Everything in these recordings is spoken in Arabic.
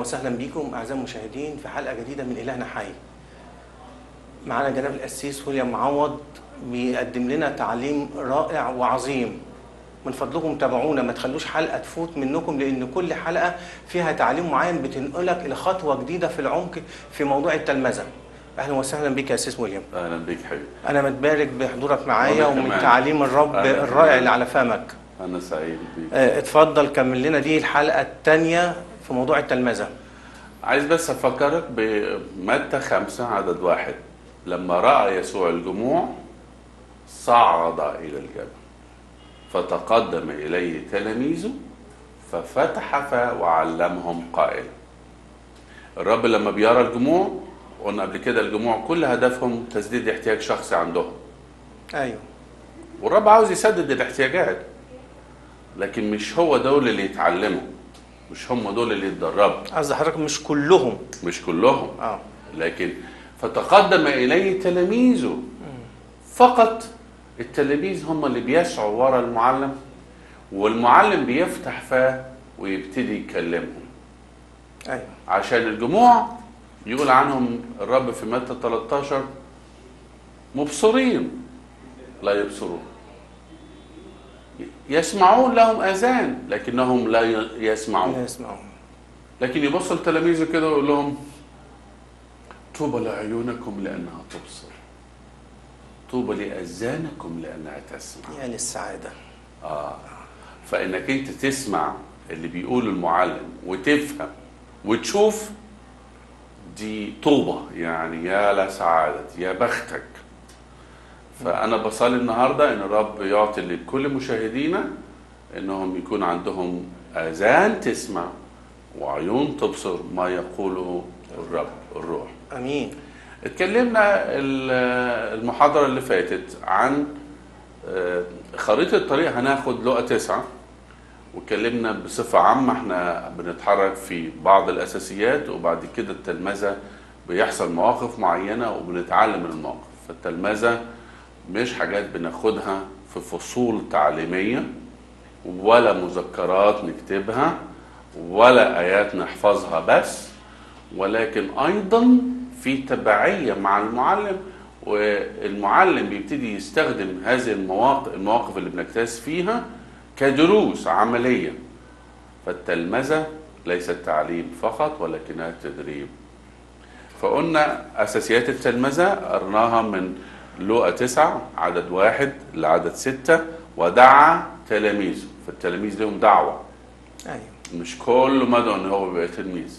وسهلا بكم أعزائي المشاهدين في حلقة جديدة من إلهنا حي. معنا جناب القسيس ويليام معوض بيقدم لنا تعليم رائع وعظيم. من فضلكم تابعونا، ما تخلوش حلقة تفوت منكم، لأن كل حلقة فيها تعليم معين بتنقلك إلى خطوة جديدة في العمق في موضوع التلمذة. أهلا وسهلا بك يا أسيس ويليام. أهلا بك حبيبي. أنا متبارك بحضورك معايا ومن تعاليم الرب الرائع اللي على فمك. أنا سعيد بك. اتفضل كمل لنا دي الحلقة الثانية في موضوع التلمذة. عايز بس أفكرك بمتى 5:1. لما رأى يسوع الجموع صعد إلى الجبل فتقدم إليه تلاميذه ففتح فاه وعلمهم قائلا. الرب لما بيرى الجموع، قلنا قبل كده الجموع كل هدفهم تسديد احتياج شخصي عندهم. أيوه. والرب عاوز يسدد الاحتياجات، لكن مش هو دول اللي يتعلموا، مش هم دول اللي يتدربوا. قصدي حضرتك مش كلهم. مش كلهم. لكن فتقدم إليه تلاميذه. فقط التلاميذ هم اللي بيسعوا ورا المعلم، والمعلم بيفتح فاه ويبتدي يكلمهم. أيوه. عشان الجموع يقول عنهم الرب في متى 13 مبصرين لا يبصرون، يسمعون لهم آذان لكنهم لا يسمعون. لكن يبص لتلاميذه كده ويقول لهم طوبى لعيونكم لأنها تبصر، طوبى لأذانكم لأنها تسمع. يعني السعادة. فإنك أنت تسمع اللي بيقوله المعلم وتفهم وتشوف، دي طوبى، يعني يا لسعادتك يا بختك. فأنا بصلي النهاردة إن الرب يعطي لكل مشاهدينا إنهم يكون عندهم آذان تسمع وعيون تبصر ما يقوله الرب الروح. أمين. اتكلمنا المحاضرة اللي فاتت عن خريطة الطريق، هناخد لقا 9، واتكلمنا بصفة عامة احنا بنتحرك في بعض الأساسيات، وبعد كده التلمذة بيحصل مواقف معينة وبنتعلم من المواقف. فالتلمذة مش حاجات بناخدها في فصول تعليمية ولا مذكرات نكتبها ولا آيات نحفظها بس، ولكن أيضا في تبعية مع المعلم، والمعلم بيبتدي يستخدم هذه المواقف اللي بنكتاز فيها كدروس عملية. فالتلمذة ليست تعليم فقط ولكنها تدريب. فقلنا أساسيات التلمذة قرناها من لقا 9 عدد 1 لعدد 6، ودعا تلاميذه. فالتلاميذ لهم دعوة. أيوه. مش كل مدعو ان هو بيبقى تلميذ.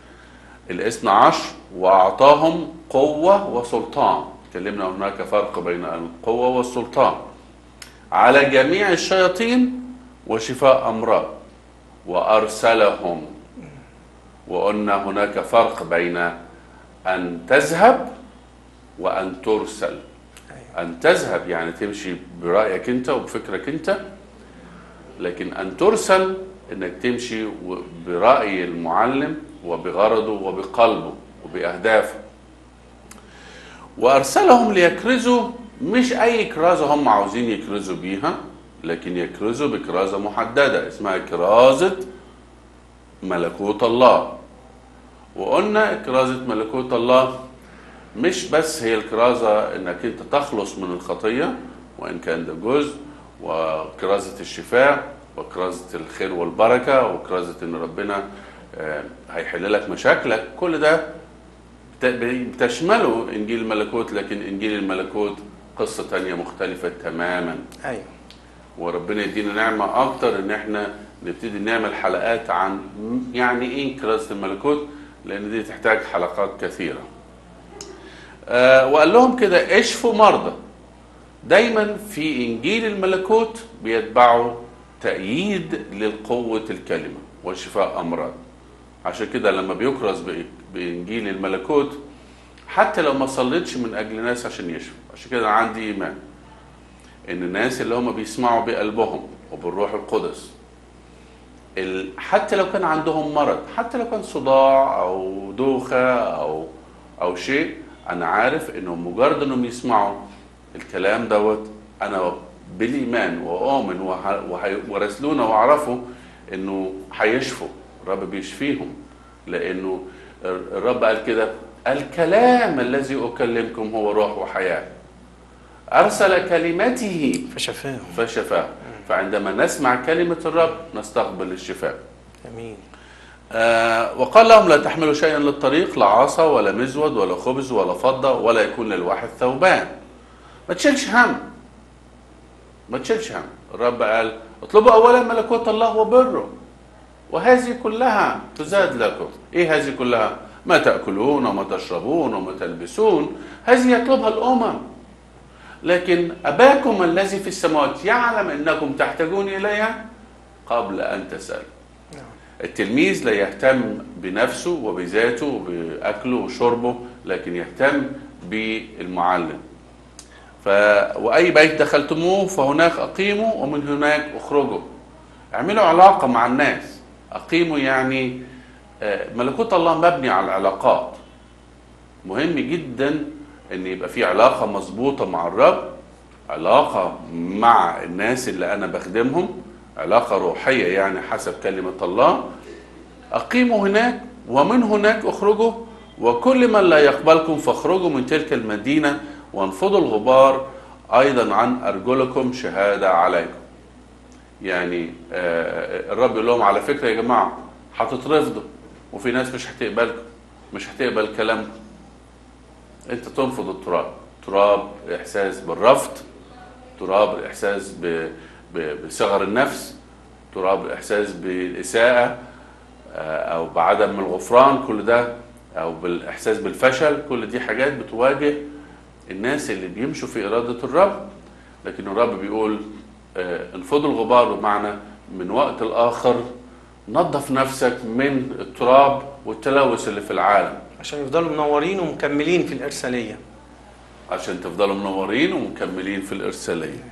12 واعطاهم قوة وسلطان. اتكلمنا هناك فرق بين القوة والسلطان على جميع الشياطين وشفاء أمراض، وأرسلهم. وقلنا هناك فرق بين أن تذهب وأن ترسل. أن تذهب يعني تمشي برأيك أنت وبفكرك أنت، لكن أن ترسل إنك تمشي برأي المعلم وبغرضه وبقلبه وبأهدافه. وأرسلهم ليكرزوا، مش أي كرازة هم عاوزين يكرزوا بيها، لكن يكرزوا بكرازة محددة اسمها كرازة ملكوت الله. وقلنا كرازة ملكوت الله مش بس هي الكرازة انك انت تخلص من الخطية، وان كان ده جزء، وكرازة الشفاء، وكرازة الخير والبركة، وكرازة ان ربنا هيحل لك مشاكلك. كل ده بتشمله انجيل الملكوت، لكن انجيل الملكوت قصة تانية مختلفة تماما. أيوه. وربنا يدينا نعمة اكتر ان احنا نبتدي نعمل حلقات عن يعني ايه كرازة الملكوت، لان دي تحتاج حلقات كثيرة. وقال لهم كده اشفوا مرضى. دايما في انجيل الملكوت بيتبعوا تأييد للقوة الكلمة وشفاء امراض. عشان كده لما بيكرز بانجيل الملكوت، حتى لو ما صليتش من اجل ناس عشان يشفوا، عشان كده عندي ايمان ان الناس اللي هم بيسمعوا بقلبهم وبالروح القدس، حتى لو كان عندهم مرض، حتى لو كان صداع او دوخة او شيء، انا عارف انهم مجرد انهم يسمعوا الكلام دوت، انا بالايمان واؤمن ورسلونا واعرفوا انه هيشفوا، الرب بيشفيهم لأنه الرب قال كده: الكلام الذي أكلمكم هو روح وحياة، أرسل كلمته فشفاه. فعندما نسمع كلمة الرب نستقبل الشفاء. امين. وقال لهم: لا تحملوا شيئا للطريق، لا عصا ولا مزود ولا خبز ولا فضة، ولا يكون للواحد ثوبان. ما تشيلش هم، ما تشيلش هم. الرب قال: اطلبوا أولا ملكوت الله وبره، وهذه كلها تزاد لكم. ايه هذه كلها؟ ما تأكلون وما تشربون وما تلبسون، هذه يطلبها الأمم. لكن أباكم الذي في السماوات يعلم أنكم تحتاجون إليها قبل أن تسألوا. التلميذ لا يهتم بنفسه وبذاته وبأكله وشربه، لكن يهتم بالمعلم. وأي بيت دخلتموه فهناك أقيموا ومن هناك أخرجوا. اعملوا علاقة مع الناس. أقيموا يعني ملكوت الله مبني على العلاقات. مهم جدا أن يبقى في علاقة مظبوطة مع الرب، علاقة مع الناس اللي أنا بخدمهم، علاقة روحية يعني حسب كلمة الله. أقيموا هناك ومن هناك أخرجوا، وكل من لا يقبلكم فاخرجوا من تلك المدينة وانفضوا الغبار أيضا عن أرجلكم شهادة عليكم. يعني الرب يقول لهم: على فكرة يا جماعة هتترفضوا، وفي ناس مش هتقبلكم، مش هتقبل كلامكم. انت تنفض التراب. تراب احساس بالرفض، تراب الاحساس بصغر النفس، تراب الاحساس بالاساءة او بعدم الغفران، كل ده، او بالاحساس بالفشل. كل دي حاجات بتواجه الناس اللي بيمشوا في ارادة الرب. لكن الرب بيقول انفضوا الغبار، بمعنى من وقت الاخر نظف نفسك من التراب والتلوث اللي في العالم، عشان يفضلوا منورين ومكملين في الإرسالية. عشان تفضلوا منورين ومكملين في الإرسالية.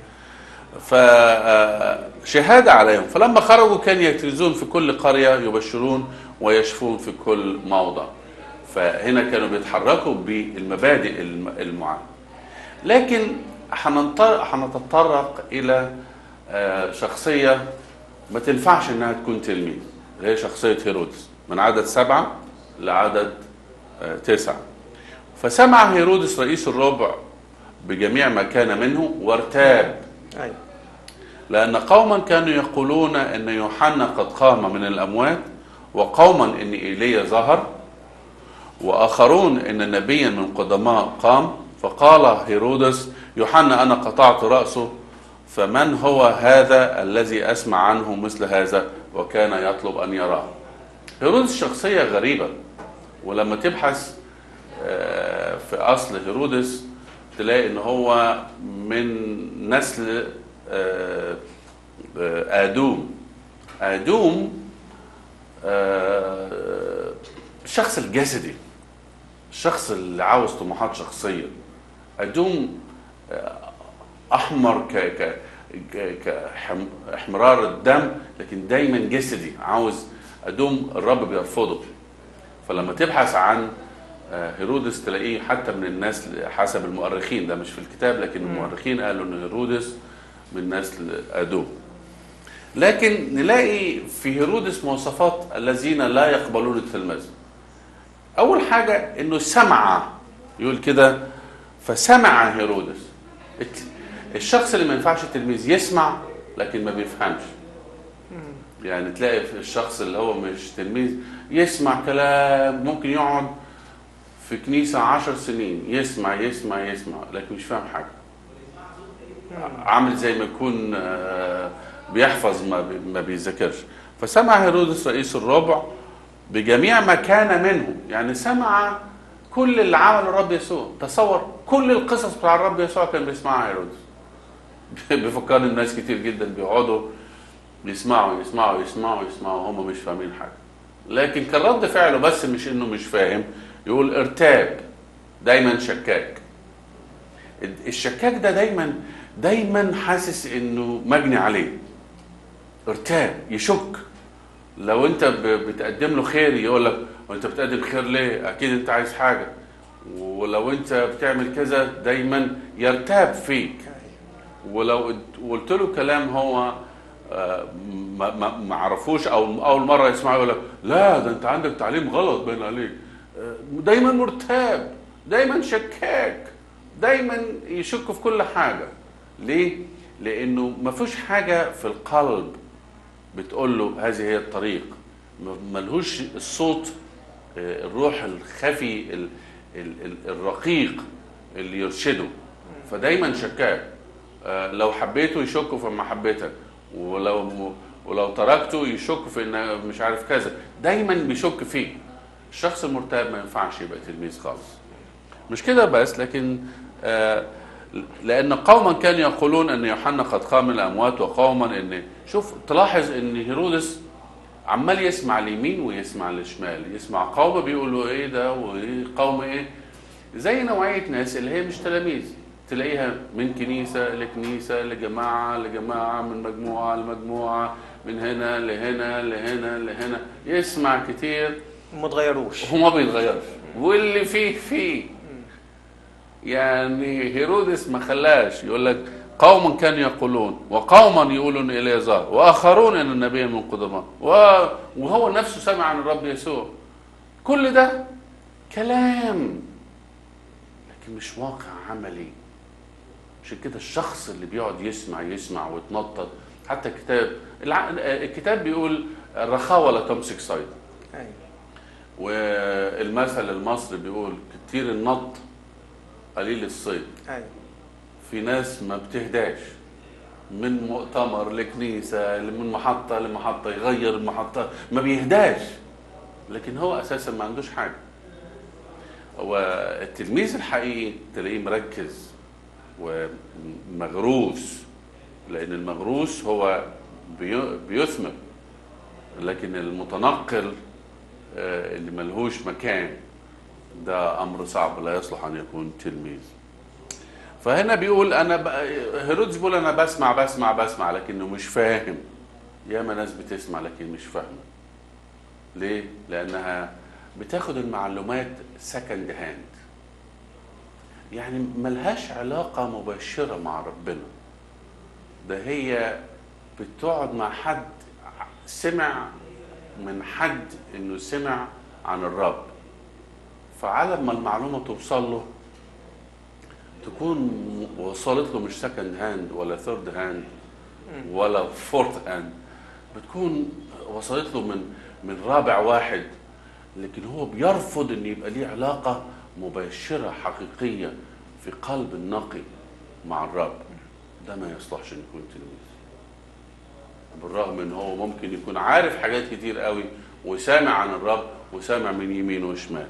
فشهادة عليهم. فلما خرجوا كانوا يكرزون في كل قرية، يبشرون ويشفون في كل موضع. فهنا كانوا بيتحركوا بالمبادئ المعينة. لكن هنتطرق إلى شخصية ما تنفعش إنها تكون تلميذ، اللي هي شخصية هيرودس، من عدد 7 لعدد 9. فسمع هيرودس رئيس الربع بجميع ما كان منه وارتاب، لأن قوما كانوا يقولون أن يوحنا قد قام من الأموات، وقوما أن إيليا ظهر، وآخرون أن نبيا من قدماء قام. فقال هيرودس: يوحنا أنا قطعت رأسه، فمن هو هذا الذي أسمع عنه مثل هذا؟ وكان يطلب أن يراه. هيرودس شخصية غريبة، ولما تبحث في أصل هيرودس تلاقي إن هو من نسل آدوم. آدوم الشخص الجسدي، الشخص اللي عاوز طموحات شخصية. آدوم أحمر كاحمرار الدم، لكن دايما جسدي، عاوز. آدوم الرب بيرفضه. فلما تبحث عن هيرودس تلاقيه حتى من الناس حسب المؤرخين، ده مش في الكتاب، لكن المؤرخين قالوا ان هيرودس من نسل آدوم. لكن نلاقي في هيرودس مواصفات الذين لا يقبلون التلمذة. اول حاجة انه سمع، يقول كده: فسمع هيرودس. الشخص اللي ما ينفعش تلميذ يسمع لكن ما بيفهمش. يعني تلاقي في الشخص اللي هو مش تلميذ يسمع كلام، ممكن يقعد في كنيسة 10 سنين يسمع يسمع يسمع لكن مش فاهم حاجة. عامل زي ما يكون بيحفظ ما بيذاكرش. فسمع هيرودس رئيس الربع بجميع ما كان منه، يعني سمع كل اللي عمله الرب يسوع. تصور كل القصص بتاع الرب يسوع كان بيسمعها هيرودس. بيفكرني الناس كتير جدا بيقعدوا يسمعوا يسمعوا يسمعوا يسمعوا وهم مش فاهمين حاجة، لكن كان رد فعله بس مش انه مش فاهم، يقول ارتاب، دايما شكاك. الشكاك ده دايما حاسس انه مجني عليه. ارتاب، يشك. لو انت بتقدم له خير يقول لك: وانت بتقدم خير ليه؟ اكيد انت عايز حاجة. ولو انت بتعمل كذا دايما يرتاب فيك. ولو قلت له كلام هو ما عرفوش او اول مره يسمعوا يقول لك لا ده انت عندك تعليم غلط باين عليك. دايما مرتاب، دايما شكاك، دايما يشك في كل حاجه. ليه؟ لانه ما فيش حاجه في القلب بتقول له هذه هي الطريق، ملهوش الصوت الروح الخفي الرقيق اللي يرشده، فدايما شكاك. لو حبيته يشك في محبتك، ولو تركته يشك في ان مش عارف كذا، دايما بيشك فيه. الشخص المرتاب ما ينفعش يبقى تلميذ خالص. مش كده بس، لكن لان قوما كانوا يقولون ان يوحنا قد قام من الاموات، وقوما ان شوف تلاحظ ان هيرودس عمال يسمع اليمين ويسمع للشمال، يسمع قوم بيقولوا ايه ده وقوم ايه، زي نوعيه ناس اللي هي مش تلاميذ، تلاقيها من كنيسه لكنيسه، لجماعه لجماعه، من مجموعه لمجموعه، من هنا لهنا لهنا لهنا، يسمع كتير ما تغيروش وما بيتغيرش، واللي فيه. يعني هيرودس ما خلاش، يقول لك قوما كانوا يقولون، وقوما يقولون إليزار، واخرون ان النبي من قدماء، وهو نفسه سمع عن الرب يسوع. كل ده كلام لكن مش واقع عملي. عشان كده الشخص اللي بيقعد يسمع ويتنطط، حتى الكتاب بيقول الرخاوه لا تمسك صيد. والمثل المصري بيقول كتير النط قليل الصيد. في ناس ما بتهداش، من مؤتمر لكنيسة، من محطة لمحطة، يغير المحطة، ما بيهداش، لكن هو أساسا ما عندوش حاجة. والتلميذ الحقيقي تلاقيه مركز ومغروس، لأن المغروس هو بيثمر، لكن المتنقل اللي ملهوش مكان ده أمر صعب، لا يصلح أن يكون تلميذ. فهنا بيقول هيرودس بيقول انا بسمع لكنه مش فاهم. ياما ناس بتسمع لكن مش فاهمه. ليه؟ لانها بتاخد المعلومات سكند هاند، يعني ملهاش علاقه مباشره مع ربنا. ده هي بتقعد مع حد سمع من حد انه سمع عن الرب، فعلى ما المعلومه توصل له تكون وصلت له مش سكند هاند ولا ثيرد هاند ولا فورث هاند، بتكون وصلت له من رابع واحد، لكن هو بيرفض ان يبقى ليه علاقه مباشره حقيقيه في قلب النقي مع الرب. ده ما يصلحش ان يكون تلميذ، بالرغم ان هو ممكن يكون عارف حاجات كتير قوي وسامع عن الرب وسامع من يمين وشمال.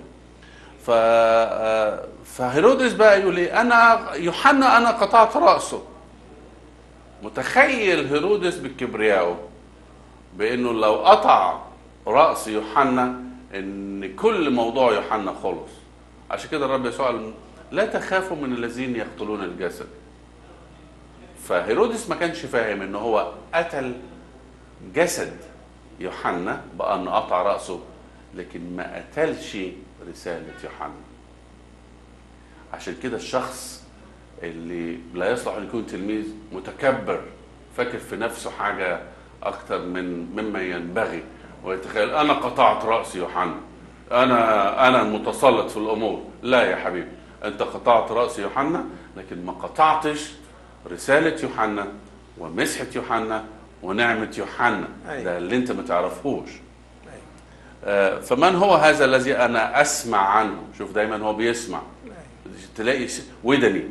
فهيرودس بقى يقول ايه؟ يوحنا انا قطعت راسه. متخيل هيرودس بالكبرياء بانه لو قطع راس يوحنا ان كل موضوع يوحنا خلص. عشان كده الرب يسوع قال لا تخافوا من الذين يقتلون الجسد. فهيرودس ما كانش فاهم ان هو قتل جسد يوحنا بأن قطع راسه، لكن ما قتلش رسالة يوحنا. عشان كده الشخص اللي لا يصلح ان يكون تلميذ متكبر، فاكر في نفسه حاجة اكتر مما ينبغي، ويتخيل انا قطعت رأس يوحنا، انا المتسلط في الامور. لا يا حبيبي، انت قطعت رأس يوحنا لكن ما قطعتش رسالة يوحنا ومسحة يوحنا ونعمة يوحنا. ده اللي انت ما تعرفوش. فمن هو هذا الذي انا اسمع عنه؟ شوف دايما هو بيسمع، تلاقي ودني.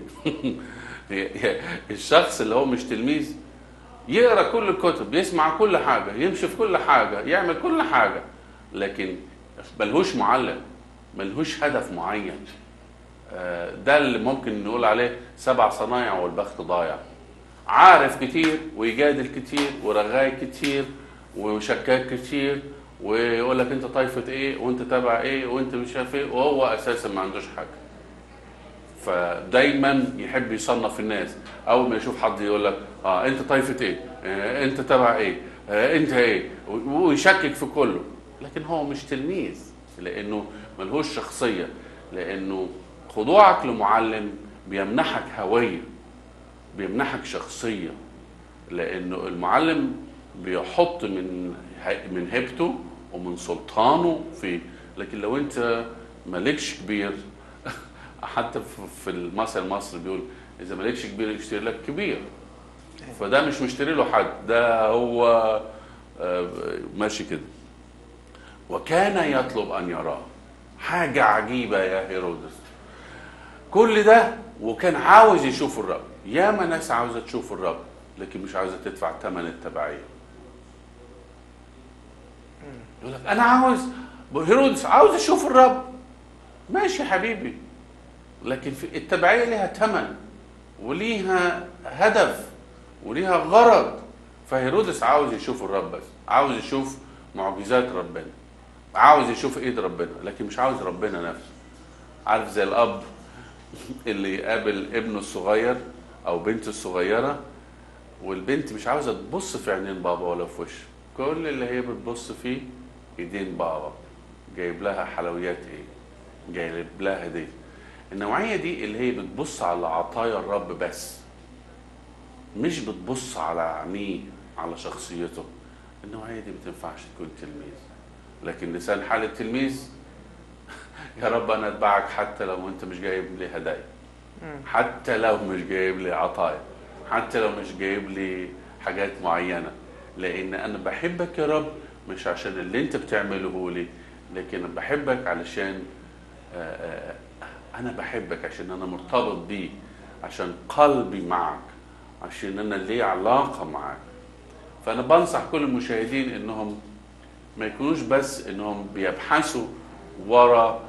الشخص اللي هو مش تلميذ يقرا كل الكتب، يسمع كل حاجه، يمشي في كل حاجه، يعمل كل حاجه، لكن ملهوش معلم، ملهوش هدف معين. ده اللي ممكن نقول عليه 7 صنايع والبخت ضايع. عارف كتير ويجادل كتير ورغاي كتير وشكاك كتير، ويقول لك انت طائفه ايه وانت تبع ايه وانت مش عارف ايه، وهو اساسا ما عندوش حاجه. فدايما يحب يصنف الناس، اول ما يشوف حد يقول لك انت طائفه ايه، انت تبع ايه، انت ايه، ويشكك في كله. لكن هو مش تلميذ، لانه ملهوش شخصيه، لانه خضوعك لمعلم بيمنحك هويه، بيمنحك شخصيه، لانه المعلم بيحط من هيبته ومن سلطانه في. لكن لو انت مالكش كبير حتى في المثل المصري بيقول اذا مالكش كبير يشتري لك كبير. فده مش مشتري له حد، ده هو ماشي كده. وكان يطلب ان يراه. حاجه عجيبه يا هيرودس، كل ده وكان عاوز يشوف الرب. ياما ناس عاوزه تشوف الرب لكن مش عاوزه تدفع ثمن التبعيه. يقول لك انا عاوز، هيرودس عاوز اشوف الرب. ماشي يا حبيبي، لكن في التبعيه ليها ثمن وليها هدف وليها غرض. فهيرودس عاوز يشوف الرب، بس عاوز يشوف معجزات ربنا، عاوز يشوف ايد ربنا، لكن مش عاوز ربنا نفسه. عارف زي الاب اللي يقابل ابنه الصغير او بنته الصغيره، والبنت مش عاوزه تبص في عينين بابا ولا في وشه، كل اللي هي بتبص فيه ايدين بابا. جايب لها حلويات ايه، جايب لها هديه. النوعيه دي اللي هي بتبص على عطايا الرب بس، مش بتبص على عينيه، على شخصيته. النوعيه دي ما تنفعش تكون تلميذ. لكن لسان حال التلميذ يا رب انا اتبعك حتى لو انت مش جايب لي هدايا، حتى لو مش جايب لي عطايا، حتى لو مش جايب لي حاجات معينه، لان انا بحبك يا رب مش عشان اللي انت بتعمله لي، لكن بحبك علشان انا بحبك عشان انا مرتبط بيه، عشان قلبي معك، عشان انا لي علاقه معك. فانا بنصح كل المشاهدين انهم ما يكونوش بس انهم بيبحثوا ورا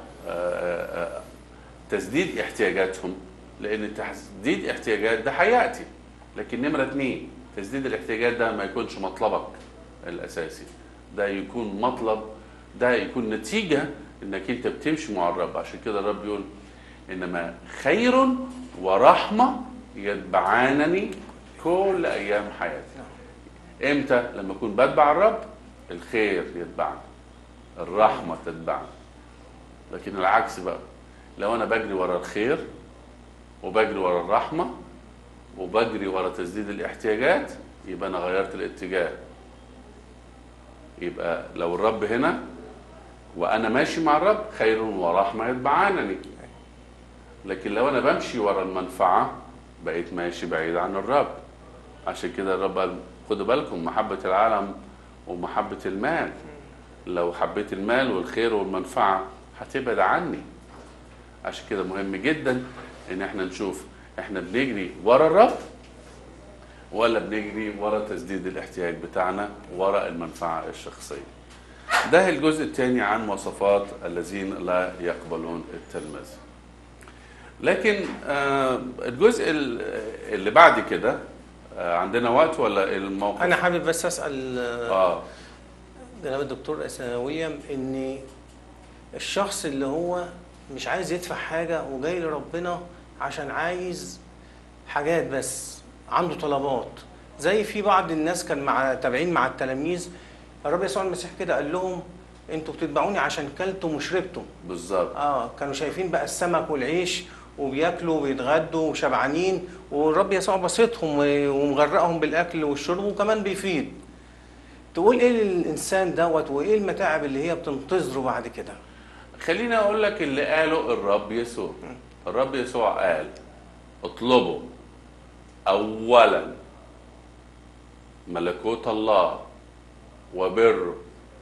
تسديد احتياجاتهم، لان تسديد احتياجات ده هياتي، لكن نمره 2 تسديد الاحتياجات ده ما يكونش مطلبك الاساسي، ده يكون مطلب، ده يكون نتيجه انك انت بتمشي مع الرب. عشان كده الرب يقول انما خير ورحمه يتبعانني كل ايام حياتي. امتى؟ لما اكون بتبع الرب الخير يتبعني، الرحمه تتبعني. لكن العكس بقى، لو انا بجري ورا الخير وبجري ورا الرحمه وبجري ورا تسديد الاحتياجات، يبقى انا غيرت الاتجاه. يبقى لو الرب هنا وانا ماشي مع الرب خير ورحمه يتبعانني، لكن لو انا بمشي ورا المنفعه بقيت ماشي بعيد عن الرب. عشان كده الرب قال خدوا بالكم محبه العالم ومحبه المال، لو حبيت المال والخير والمنفعه هتبعد عني. عشان كده مهم جدا ان احنا نشوف احنا بنجري ورا الرب ولا بنجري ورا تسديد الاحتياج بتاعنا، ورا المنفعه الشخصيه. ده الجزء الثاني عن مواصفات الذين لا يقبلون التلمذ. لكن الجزء اللي بعد كده عندنا وقت ولا الموقف؟ انا حابب بس اسال جناب الدكتور ويليام، ان الشخص اللي هو مش عايز يدفع حاجه وجاي لربنا عشان عايز حاجات بس، عنده طلبات، زي في بعض الناس كان تابعين مع التلاميذ، الرب يسوع المسيح كده قال لهم انتوا بتتبعوني عشان كلتم وشربتم. بالظبط. كانوا شايفين بقى السمك والعيش وبياكلوا وبيتغدوا وشبعانين، والرب يسوع بسطهم ومغرقهم بالاكل والشرب وكمان بيفيد. تقول ايه للانسان دوت وايه المتاعب اللي هي بتنتظره بعد كده؟ خليني اقول لك اللي قاله الرب يسوع. الرب يسوع قال اطلبوا اولا ملكوت الله وبره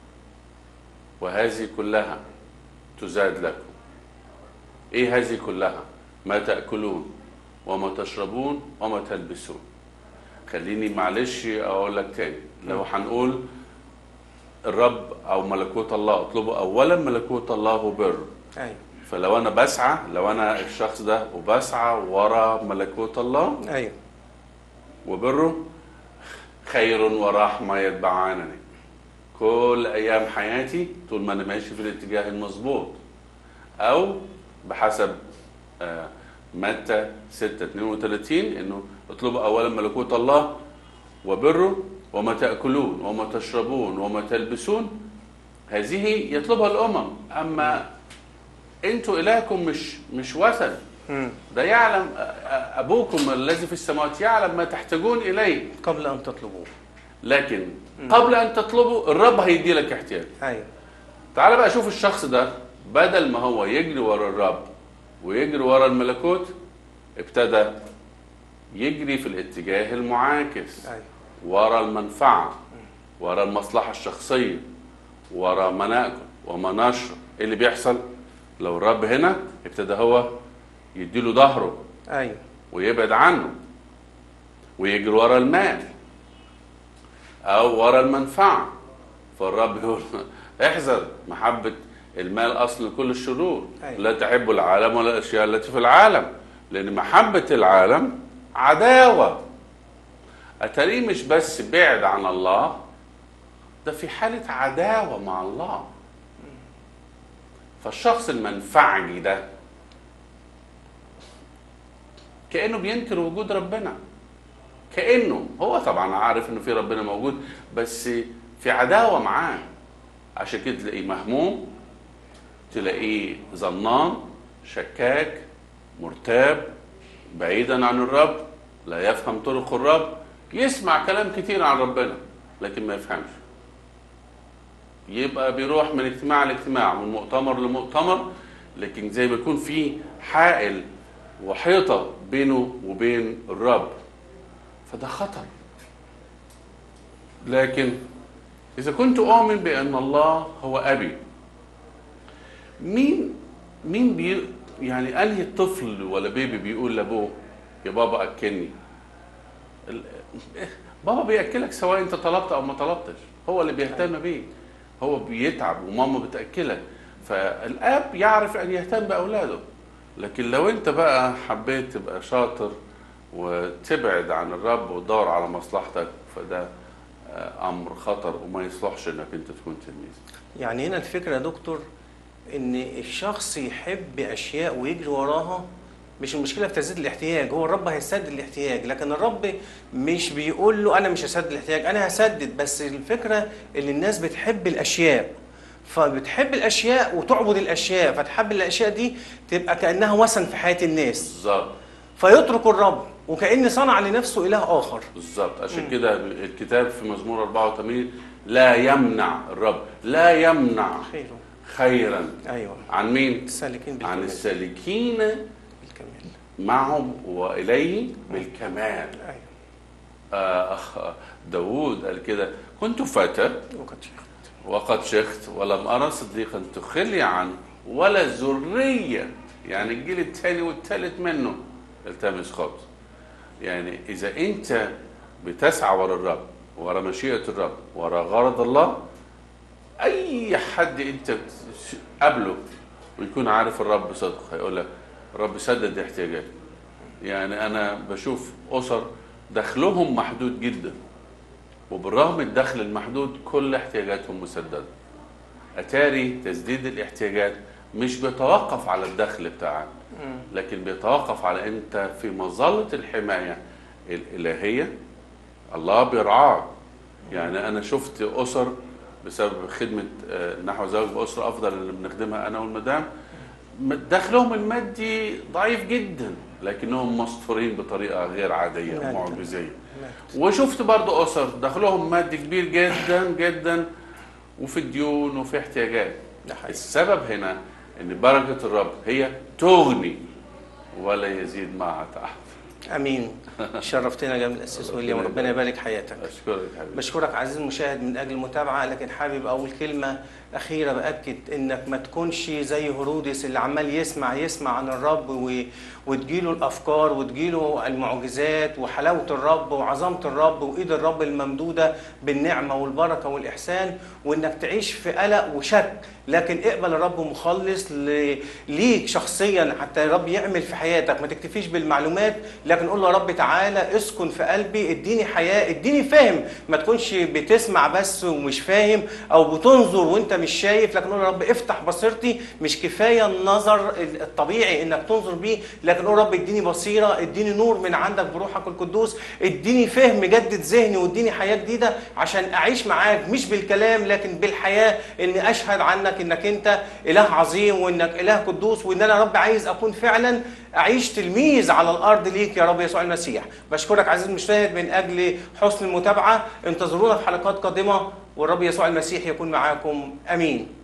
وهذه كلها تزاد لكم. ايه هذه كلها؟ ما تأكلون وما تشربون وما تلبسون. خليني معلش اقول لك تاني، لو هنقول الرب او ملكوت الله، اطلبوا اولا ملكوت الله وبره. ايوه. فلو انا بسعى، لو انا الشخص ده وبسعى ورا ملكوت الله ايوه وبره، خير ورحمه يتبعانني كل ايام حياتي طول ما انا ماشي في الاتجاه المظبوط. او بحسب متى 6:32 انه اطلبوا اولا ملكوت الله وبره وما تأكلون وما تشربون وما تلبسون هذه يطلبها الامم. اما انتوا الهكم مش وثن، ده يعلم ابوكم الذي في السماوات، يعلم ما تحتاجون اليه قبل ان تطلبوه. لكن قبل ان تطلبه الرب هيدي لك احتياج. ايوه. تعال بقى شوف الشخص ده، بدل ما هو يجري ورا الرب ويجري ورا الملكوت، ابتدى يجري في الاتجاه المعاكس. ايوه. ورا المنفعة، ورا المصلحة الشخصية، ورا ما ناكل وما نشرب. ايه اللي بيحصل؟ لو الرب هنا ابتدى هو يديله ظهره. ايوه. ويبعد عنه ويجري ورا المال او ورا المنفعة. فالرب يقول احذر، محبة المال اصل كل الشرور. أيوة. لا تحب العالم ولا الاشياء التي في العالم، لان محبة العالم عداوة. اتاريه مش بس بعد عن الله، ده في حالة عداوة مع الله. فالشخص المنفعجي ده كأنه بينكر وجود ربنا، كأنه هو طبعا عارف انه في ربنا موجود بس في عداوة معاه. عشان كده تلاقيه مهموم، تلاقيه ظنان، شكاك، مرتاب، بعيدا عن الرب، لا يفهم طرق الرب، يسمع كلام كتير عن ربنا لكن ما يفهمش. يبقى بيروح من اجتماع لاجتماع، من مؤتمر لمؤتمر، لكن زي ما يكون في حائل وحيطة بينه وبين الرب. فده خطر. لكن إذا كنت أؤمن بأن الله هو أبي، مين يعني أنهي طفل ولا بيبي بيقول لأبوه يا بابا أكلني؟ بابا بيأكلك سواء أنت طلبت أو ما طلبتش، هو اللي بيهتم بيك، هو بيتعب وماما بتأكلك. فالأب يعرف أن يهتم بأولاده. لكن لو أنت بقى حبيت تبقى شاطر وتبعد عن الرب وتدور على مصلحتك، فده أمر خطر وما يصلحش أنك أنت تكون تلميذ. يعني هنا الفكرة يا دكتور إن الشخص يحب أشياء ويجري وراها، مش المشكلة في تسديد الاحتياج، هو الرب هيسدد الاحتياج، لكن الرب مش بيقول له أنا مش هسدد الاحتياج، أنا هسدد. بس الفكرة إن الناس بتحب الأشياء، فبتحب الأشياء وتعبد الأشياء، فتحب الأشياء دي تبقى كأنها وثن في حياة الناس بالظبط. فيترك الرب وكأن صنع لنفسه إله آخر. بالظبط. عشان كده الكتاب في مزمور 84 لا يمنع الرب، لا يمنع خيرا. أيوة. عن مين؟ السالكين بالكمال. عن السالكين بالكمال معهم وإليه بالكمال. أيوة. داود قال كده: كنت فتى وقد شخت ولم أرى صديقا تخلي عنه ولا ذرية، يعني الجيل الثاني والثالث منه التمس خبز. يعني إذا أنت بتسعى ورا الرب، ورا مشيئة الرب، ورا غرض الله، أي حد أنت قبله ويكون عارف الرب صدق هيقول لك الرب سدد احتياجاتي. يعني أنا بشوف أسر دخلهم محدود جدا، وبالرغم الدخل المحدود كل احتياجاتهم مسددة. أتاري تسديد الاحتياجات مش بيتوقف على الدخل بتاعك، لكن بيتوقف على أنت في مظلة الحماية الإلهية. الله بيرعاك. يعني أنا شفت أسر بسبب خدمة نحو زواج بأسرة أفضل اللي بنخدمها أنا والمدام، دخلهم المادي ضعيف جدا لكنهم مستورين بطريقة غير عادية ومعجزية. وشفت برضو أسر دخلهم مادي كبير جدا جدا وفي الديون وفي احتياجات. السبب هنا ان بركة الرب هي تغني ولا يزيد معها تعب. امين. شرفتنا يا جناب الاسيس ويليام، ربنا يبارك حياتك. اشكرك حبيبي. بشكرك عزيزي المشاهد من اجل المتابعه، لكن حابب اقول كلمه اخيره باكد انك ما تكونش زي هرودس اللي عمال يسمع عن الرب وتجيله الافكار وتجيله المعجزات وحلاوه الرب وعظمه الرب وايد الرب الممدوده بالنعمه والبركه والاحسان، وانك تعيش في قلق وشك. لكن اقبل الرب مخلص ليك شخصيا حتى الرب يعمل في حياتك. ما تكتفيش بالمعلومات، لكن قول له يا رب تعالى اسكن في قلبي، اديني حياه، اديني فهم. ما تكونش بتسمع بس ومش فاهم، او بتنظر وانت مش شايف، لكن قول يا رب افتح بصيرتي. مش كفايه النظر الطبيعي انك تنظر بيه، لكن قول يا رب اديني بصيره، اديني نور من عندك بروحك القدوس، اديني فهم، جدد ذهني واديني حياه جديده عشان اعيش معاك مش بالكلام لكن بالحياه، اني اشهد عنك انك انت اله عظيم وانك اله قدوس، وان انا يا رب عايز اكون فعلا أعيش تلميذ على الأرض ليك يا رب يسوع المسيح. بشكرك عزيزي المشاهد من أجل حسن المتابعة. انتظرونا في حلقات قادمة، والرب يسوع المسيح يكون معاكم. أمين.